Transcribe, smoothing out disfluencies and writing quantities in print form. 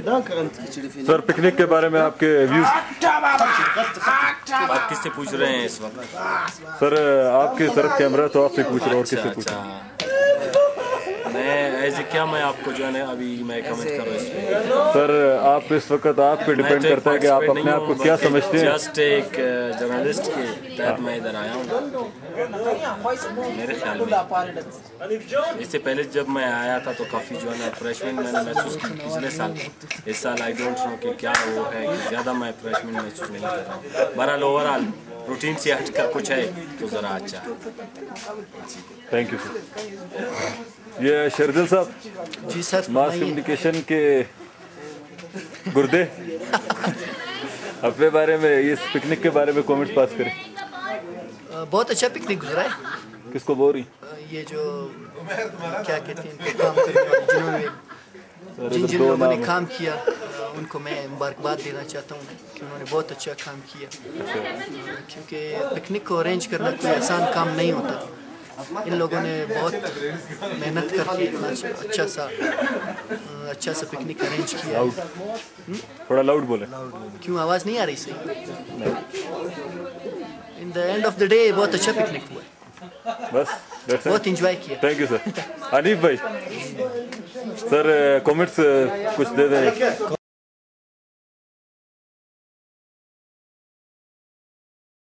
Sir picnic के बारे में आपके व्यूज। आप किससे पूछ रहे हैं इस वक्त? सर आपकी तरफ कैमरा तो आपसे पूछ रहा हूँ और किससे पूछ रहा हूँ? मैं ऐसे क्या मैं आपको जो है ना अभी मैं कमेंट कर रहा हूँ इसमें। सर आप इस वक्त आप पे डिपेंड करता है कि आप अपने आप को क्या समझते हैं। जस्ट एक जर्नलिस्ट के तहत मैं इधर आया हूँ। मेरे ख्याल में इससे पहले जब मैं आया था तो काफ़ी जो है ना फ्रेशमेंट मैंने महसूस की पिछले साल। इस साल आई डोंट नो कि क्या वो है कि ज़्यादा मैं फ्रेशमेंट महसूस नहीं कर रहा हूँ। बहरहाल ओवरऑल रूटीन से हटकर कुछ है तो ज़रा अच्छा है। Thank you sir. ये शर्जिल साहब जी सर, मास कम्युनिकेशन के गुर्दे अपने बारे में इस पिकनिक के बारे में कमेंट्स पास करें। बहुत अच्छा पिकनिक गुजरा है। किसको बोल रही? ये जो क्या कहते हैं काम करने वाले जिन लोगों ने काम किया उनको मैं मुबारकबाद देना चाहता हूँ कि उन्होंने बहुत अच्छा काम किया। क्योंकि पिकनिक को अरेंज करना कोई आसान काम नहीं होता। इन लोगों ने बहुत मेहनत करके अच्छा सा पिकनिक अरेंज किया। थोड़ा लाउड बोले। क्यों आवाज़ नहीं आ रही सही? In the end of the day बहुत अच्छा पिकनिक हुआ। बस बहुत इंजॉय किया। Thank you sir. हनीफ भाई सर कमेंट्स कुछ दे दें।